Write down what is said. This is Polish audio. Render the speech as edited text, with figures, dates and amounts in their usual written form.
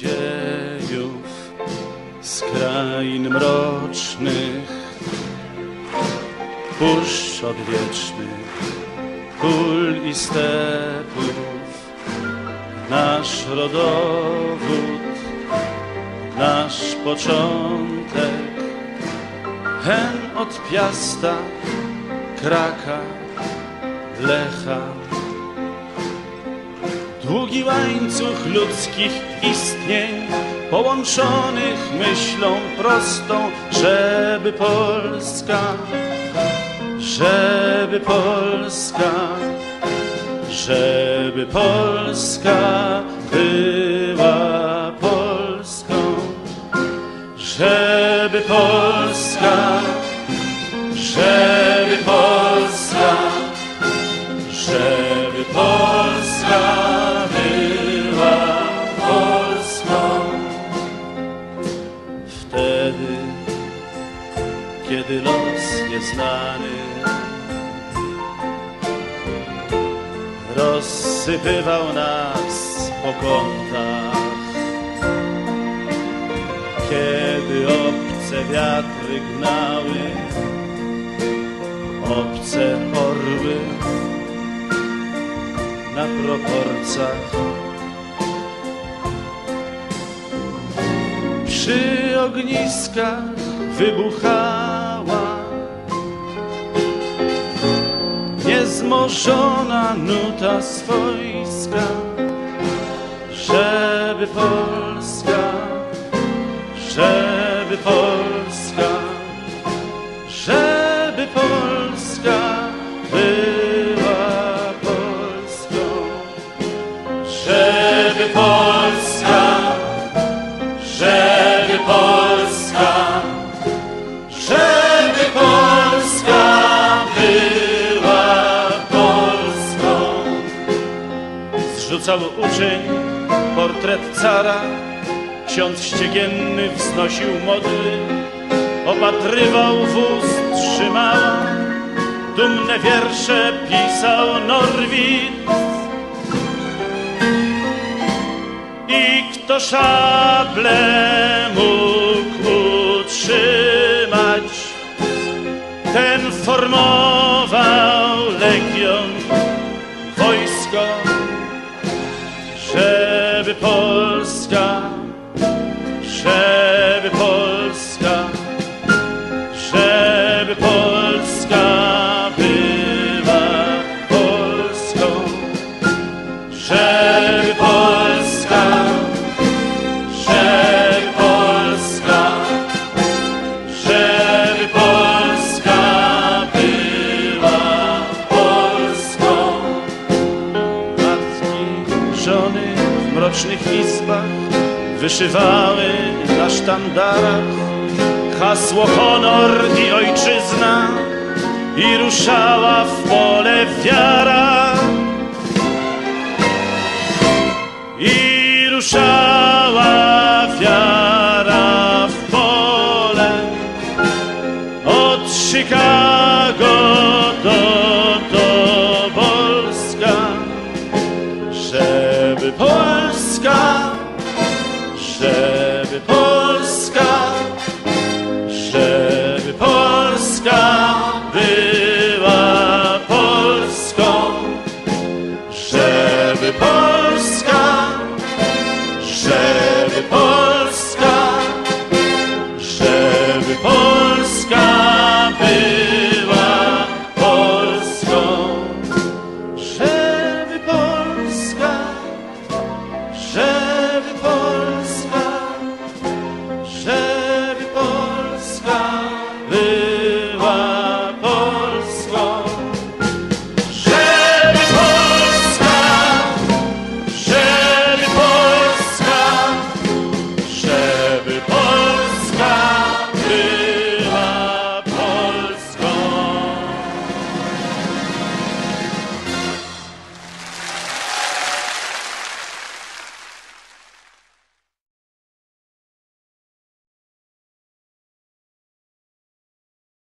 dziejów, z krain mrocznych, puszcz odwiecznych, pól i stepów, nasz rodowód, nasz początek, hen od Piasta, Kraka, Lecha. Długi łańcuch ludzkich istnień, połączonych myślą prostą, żeby Polska, żeby Polska, żeby Polska była Polską, żeby Polska, żeby Polska, żeby Polska była Polską. Wtedy, kiedy los nieznany rozsypywał nas po kątach, kiedy obce wiatry gnały obce orły na proporcach. Przy ogniskach wybuchała niezmożona nuta swojska, żeby Polska, żeby Polska, żeby Polska była Polską, żeby Polska, żeby Polska, żeby Polska była Polską. Zrzucał uczeń portret cara, ksiądz ściegienny wznosił modły, opatrywał wóz, trzymała, dumne wiersze pisał Norwid. I kto szablę mógł utrzymać, ten formował legion, wojsko, żeby Polska, żeby Polska, żeby Polska była Polską, żeby Polska, żeby Polska, żeby Polska była Polską. Matki, żony w mrocznych izbach wyszywały na sztandarach hasło honor i ojczyzna, i ruszała w pole wiara, i ruszała wiara w pole od Chicago do Tobolska, żeby Polska, żeby Polska,